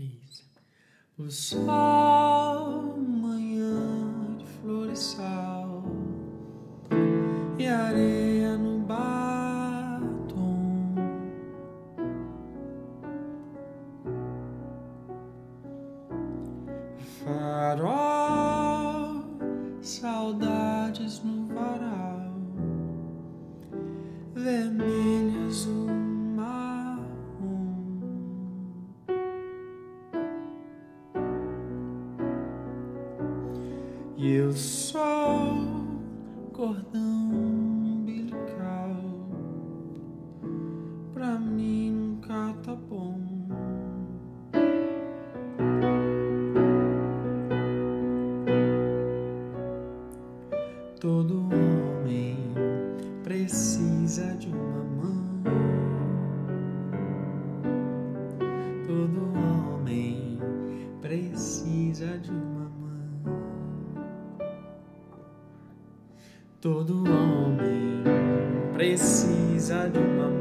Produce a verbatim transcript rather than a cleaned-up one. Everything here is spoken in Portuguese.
É isso. O sol, manhã de flor e sal, e areia no batom. Farol, saudades no varal, vermelho, azul, marrom. E eu sou cordão umbilical, pra mim nunca tá bom. Todo homem precisa de uma mão. Todo homem precisa de uma mão. Todo homem precisa de uma